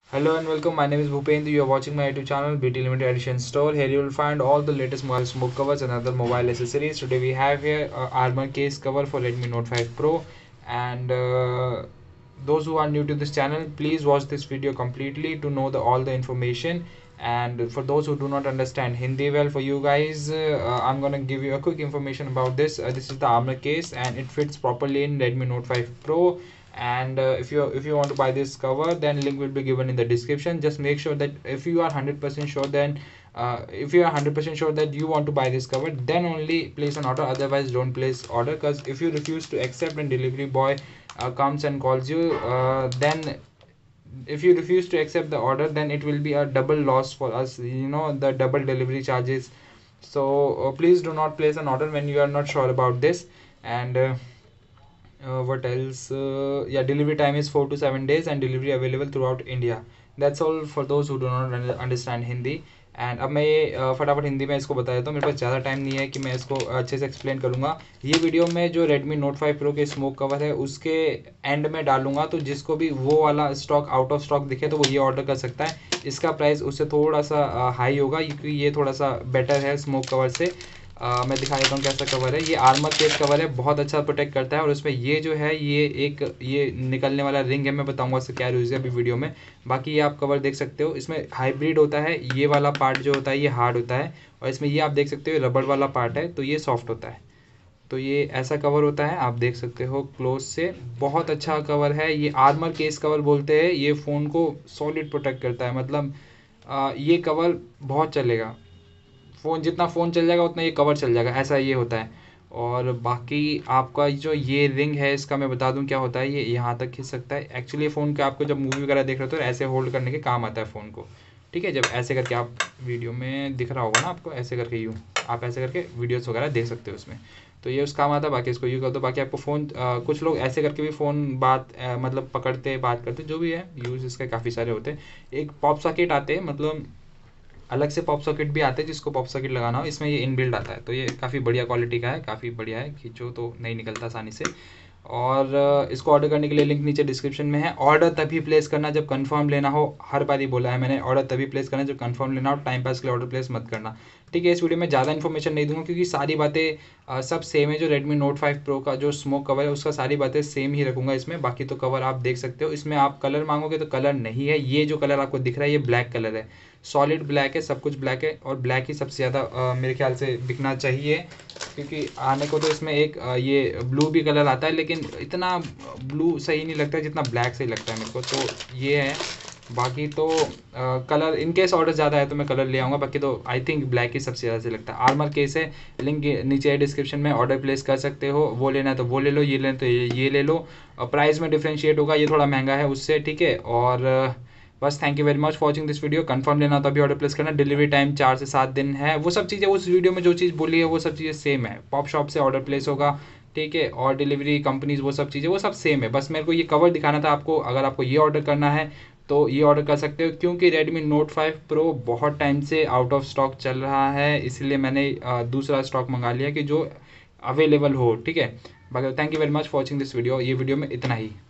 Hello and welcome. My name is Bhupendra. You are watching my YouTube channel BT Limited Edition Store. Here you will find all the latest mobile smoke covers and other mobile accessories. Today we have here armor case cover for Redmi Note 5 Pro. And those who are new to this channel, please watch this video completely to know all the information. And for those who do not understand Hindi well, for you guys, I'm gonna give you a quick information about this. This is the armor case and it fits properly in Redmi Note 5 Pro. And if you want to buy this cover, then link will be given in the description. Just make sure that if you are 100% sure, then if you are 100% sure that you want to buy this cover, then only place an order. Otherwise don't place order, because if you refuse to accept and delivery boy comes and calls you, then if you refuse to accept the order, then it will be a double loss for us, the double delivery charges. So please do not place an order when you are not sure about this. And what else, yeah, delivery time is 4 to 7 days and delivery available throughout India. That's all for those who do not understand Hindi. And अब मैं ये फटाफट हिंदी में इसको बता देता हूँ, मेरे पास ज़्यादा टाइम नहीं है कि मैं इसको अच्छे से एक्सप्लेन करूँगा। ये वीडियो में जो Redmi Note 5 Pro के स्मोक कवर है उसके एंड में डालूंगा, तो जिसको भी वो वाला स्टॉक आउट ऑफ स्टॉक दिखे तो वो ये ऑर्डर कर सकता है। इसका प्राइस उससे थोड़ा सा हाई होगा क्योंकि ये थोड़ा सा बेटर है स्मोक कवर से। मैं दिखा देता हूँ कैसा कवर है। ये आर्मर केस कवर है, बहुत अच्छा प्रोटेक्ट करता है। और उसमें ये जो है ये निकलने वाला रिंग है, मैं बताऊंगा इससे क्या यूज़ है अभी वीडियो में। बाकी ये आप कवर देख सकते हो, इसमें हाइब्रिड होता है। ये वाला पार्ट जो होता है ये हार्ड होता है, और इसमें ये आप देख सकते हो रबड़ वाला पार्ट है तो ये सॉफ्ट होता है। तो ये ऐसा कवर होता है, आप देख सकते हो क्लोज से। बहुत अच्छा कवर है, ये आर्मर केस कवर बोलते हैं। ये फ़ोन को सॉलिड प्रोटेक्ट करता है, मतलब ये कवर बहुत चलेगा। जितना फ़ोन चल जाएगा उतना ये कवर चल जाएगा, ऐसा ये होता है। और बाकी आपका जो ये रिंग है इसका मैं बता दूं क्या होता है। ये यहाँ तक खींच सकता है। एक्चुअली फ़ोन का आपको जब मूवी वगैरह देख रहे हो तो ऐसे होल्ड करने के काम आता है फ़ोन को, ठीक है। जब ऐसे करके आप वीडियो में दिख रहा होगा ना आपको, ऐसे करके यूँ आप ऐसे करके वीडियोस वगैरह देख सकते हो उसमें, तो ये उस काम आता है। बाकी इसको यूँ कर दो। बाकी आपको फ़ोन कुछ लोग ऐसे करके भी फ़ोन मतलब पकड़ते बात करते, जो भी है यूज़ इसके काफ़ी सारे होते हैं। एक पॉप सॉकेट आते हैं, मतलब अलग से पॉप सॉकेट भी आते हैं जिसको पॉप सॉकेट लगाना हो, इसमें ये इनबिल्ट आता है। तो ये काफ़ी बढ़िया क्वालिटी का है, काफ़ी बढ़िया है, खींचो तो नहीं निकलता आसानी से। और इसको ऑर्डर करने के लिए लिंक नीचे डिस्क्रिप्शन में है। ऑर्डर तभी प्लेस करना जब कंफर्म लेना हो, हर बार ही बोला है मैंने, ऑर्डर तभी प्लेस करना जब कंफर्म लेना हो, टाइम पास के लिए ऑर्डर प्लेस मत करना, ठीक है। इस वीडियो में ज़्यादा इन्फॉर्मेशन नहीं दूंगा क्योंकि सारी बातें सब सेम है। जो Redmi Note 5 Pro का जो स्मोक कवर है उसका सारी बातें सेम ही रखूंगा इसमें। बाकी तो कवर आप देख सकते हो। इसमें आप कलर मांगोगे तो कलर नहीं है, ये जो कलर आपको दिख रहा है ये ब्लैक कलर है, सॉलिड ब्लैक है, सब कुछ ब्लैक है। और ब्लैक ही सबसे ज़्यादा मेरे ख्याल से बिकना चाहिए, क्योंकि आने को तो इसमें एक ये ब्लू भी कलर आता है, लेकिन इतना ब्लू सही नहीं लगता जितना ब्लैक सही लगता है मेरे को, तो ये है। बाकी तो कलर इन केस ऑर्डर ज़्यादा है तो मैं कलर ले आऊँगा। बाकी तो आई थिंक ब्लैक ही सबसे ज़्यादा सही लगता है। आर्मर केस है, लिंक नीचे डिस्क्रिप्शन में, ऑर्डर प्लेस कर सकते हो। वो लेना है तो वो ले लो, ये लेना तो ये ले लो। प्राइस में डिफ्रेंशिएट होगा, ये थोड़ा महंगा है उससे, ठीक है। और बस thank you very much for watching this video. Confirm लेना तो अभी ऑर्डर प्लेस करना। डिलीवरी टाइम 4 से 7 दिन है। वो सब चीज़ें उस वीडियो में जो चीज़ बोली है वो सब चीज़ें सेम है। पॉप शॉप से ऑर्डर प्लेस होगा, ठीक है। और डिलीवरी कंपनीज वो सब चीज़ें वो सब सेम है। बस मेरे को ये कवर दिखाना था आपको। अगर आपको ये ऑर्डर करना है तो ये ऑर्डर कर सकते हो, क्योंकि Redmi Note 5 Pro बहुत टाइम से आउट ऑफ स्टॉक चल रहा है, इसलिए मैंने दूसरा स्टॉक मंगा लिया कि जो अवेलेबल हो, ठीक है। बाकी thank you very much for watching this video. ये वीडियो में इतना ही।